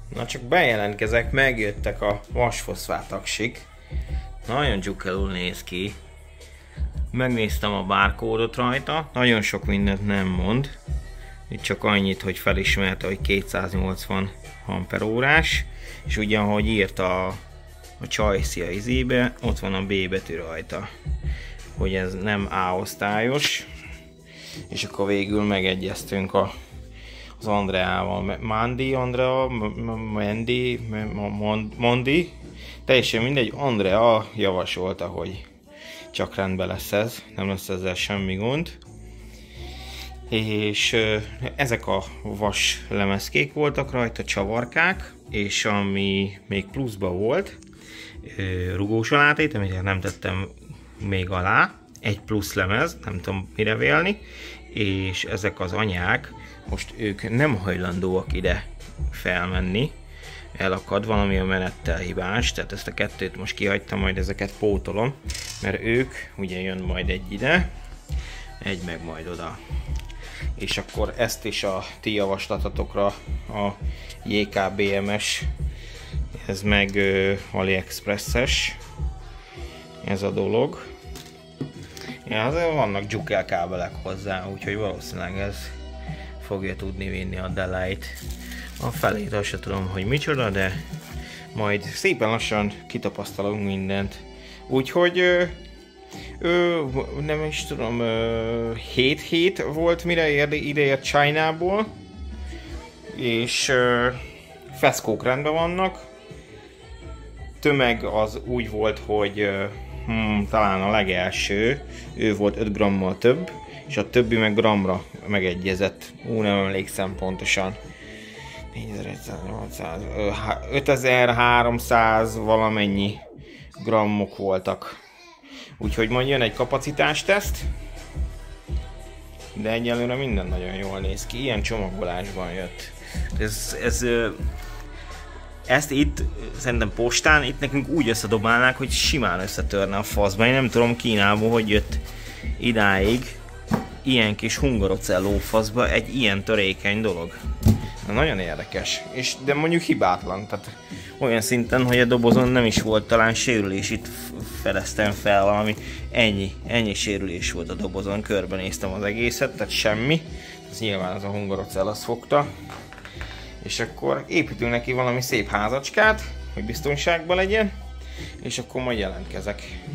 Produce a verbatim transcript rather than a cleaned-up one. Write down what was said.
Na csak bejelentkezek, megjöttek a vasfoszfát aksik. Nagyon dzsukelul néz ki. Megnéztem a barkódot rajta, nagyon sok mindent nem mond. Itt csak annyit, hogy felismerte, hogy kétszáznyolcvan amperórás. És ugyan, ahogy írta a, a Csajszia izébe, ott van a B betű rajta. Hogy ez nem A osztályos. És akkor végül megegyeztünk a az Andreával, Mandi, Andrea, Mendi, Mondi, teljesen mindegy, Andrea javasolta, hogy csak rendben lesz ez, nem lesz ezzel semmi gond. És ezek a vas lemezkék voltak rajta, csavarkák, és ami még pluszban volt, rugós alátét, amit nem tettem még alá, egy plusz lemez, nem tudom mire vélni, és ezek az anyák, most ők nem hajlandóak ide felmenni, elakad valami a menettel hibás, tehát ezt a kettőt most kihagytam, majd ezeket pótolom, mert ők, ugye jön majd egy ide, egy meg majd oda. És akkor ezt is a ti javaslatotokra a J K B M S, ez meg uh, AliExpress-es, ez a dolog. Ja, azért vannak dzsukel kábelek hozzá, úgyhogy valószínűleg ez fogja tudni vinni a Delight. A felét azt sem tudom, hogy micsoda, de majd szépen lassan kitapasztalunk mindent. Úgyhogy ö, ö, nem is tudom, hét hét volt, mire ideért China-ból, és ö, feszkók rendben vannak. Tömeg az úgy volt, hogy ö, hmm, talán a legelső, ő volt öt grammal több, és a többi meg gramra megegyezett. Ú, nem emlékszem pontosan. négyezer-nyolcszáz, ötezer-háromszáz valamennyi grammok voltak. Úgyhogy majd jön egy kapacitásteszt. De egyelőre minden nagyon jól néz ki. Ilyen csomagolásban jött. Ez, ez, ezt itt, szerintem postán, itt nekünk úgy összedobálnák, hogy simán összetörne a faszba. Én nem tudom Kínából, hogy jött idáig ilyen kis hungarocelló faszba egy ilyen törékeny dolog. Na, nagyon érdekes, és de mondjuk hibátlan, tehát olyan szinten, hogy a dobozon nem is volt talán sérülés, itt fedeztem fel valami, ennyi, ennyi sérülés volt a dobozon, körbenéztem az egészet, tehát semmi, ez nyilván az a hungarocell azt fogta, és akkor építünk neki valami szép házacskát, hogy biztonságban legyen, és akkor majd jelentkezek.